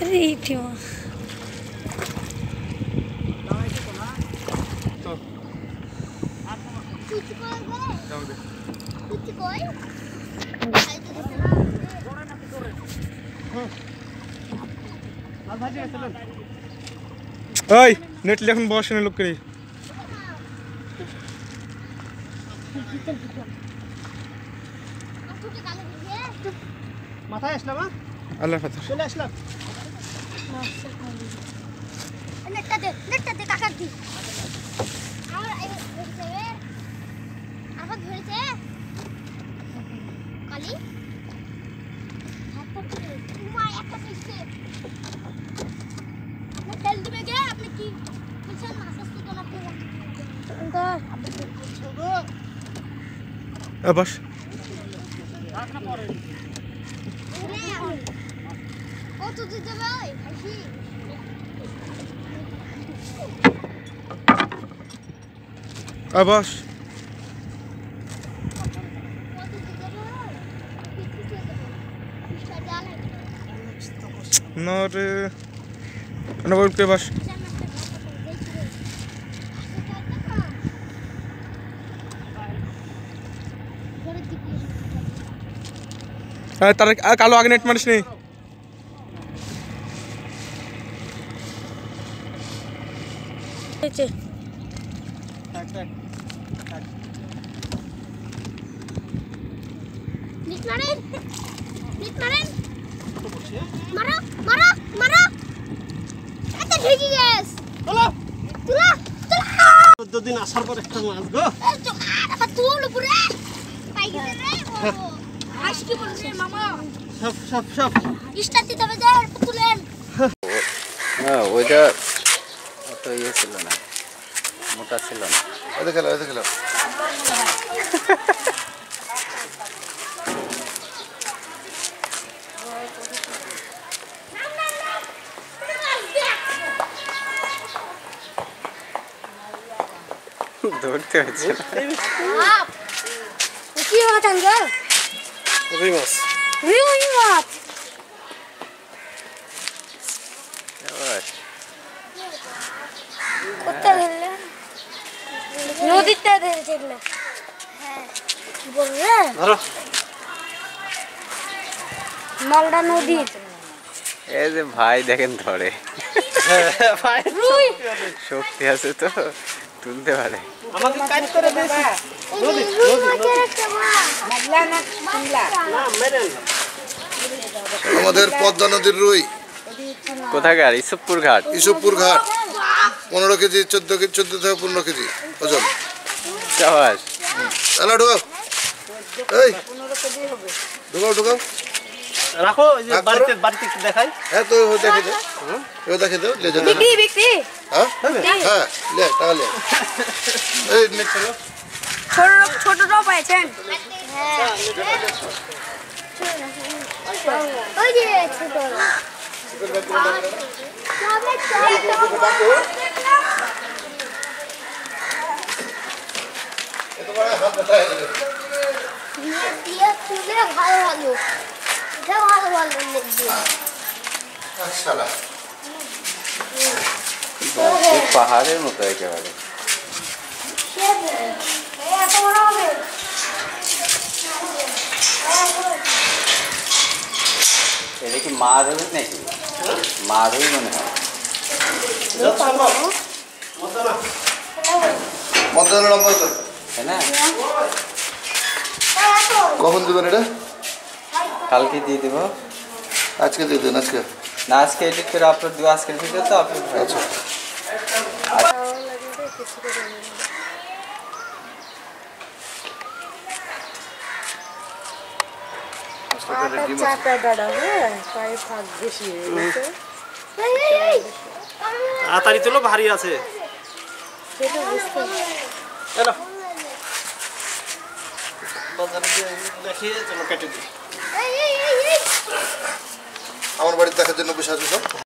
এইটিও ওই নেটলি এখন বসে না লোক করে মাথায় আসলাম আল্লাহ হাফেজ চলে আসলাম নেটটাতে কাকা দি আমার আবার ধরেছে কালি হাতটা করে তোমার একটা ফিসে আপনি তেল দিবে গে আপনি কি বলছেন মাছ আসতে কেন আপনি বস কত দিতে ভাই হাসি বস নরে না বলতে বস তার কালো আগে নেট মারিস নি নিট মারেন মারো মারো মারো এটা ঢেকে গেছে তুলা তুলা তুলা 14 দিন আসার পর একটা মাছ গো আবার তুল উপরে পাই গেছে রে আজ কি বলছিস মামা সব ইস্টাতে তবে যার তুলেন না ওইটা অত ইয়ে ছিল না মোটা ছিল না ওই দেখলাম ধরতে হচ্ছে কি মাছ আনগো রুই মাছ রুই মাছ কোথায় ধরলে নদীতে ধরেছিল হ্যাঁ বললে ধরো মালদা নদী এই যে ভাই দেখেন ধরে রুই শক্তি আছে তো তুলতে পারে আমাকে কাজ করে দিয়েছি রুই মাছের একটা মাছ মাগলা না মাগলা না মেরেন আমাদের পদ্মা নদীর রুই কোথাকার ইসবপুর ঘাট ইসবপুর ঘাট 15 কেজি 14 থেকে 15 কেজি ওজন চাবাস তাহলে ঢোকাও এই ঢোকাও রাখো এই যে বাড়িতে একটু দেখাই হ্যাঁ তো দেখে দাও দেখে দাও লে যাও বিক্রি হ্যাঁ হ্যাঁ লে টাকা লে এই নেট চলো ছোটটাও পাইছেন হ্যাঁ ওই যে ছোট ভালো পাহাড়ের মতো একেবারে এটা কি মা ধরি নাকি মা ধরি মনে হয় মদ্দানা নম্বর তাই না কখন দিবেন এটা কালকে দিয়ে দেবো আজকে দিয়ে দেন আজকে না আজকে এডিট করে আপলোড দেবো আজকের ভিডিও তো আপলোড হয়েছে তাড়াতাড়ি তোলো ভারী আছে চলো বাজারে দেখিয়ে চলো কেটে দিই আমার বাড়িতে দেখার জন্য বসে আছো সব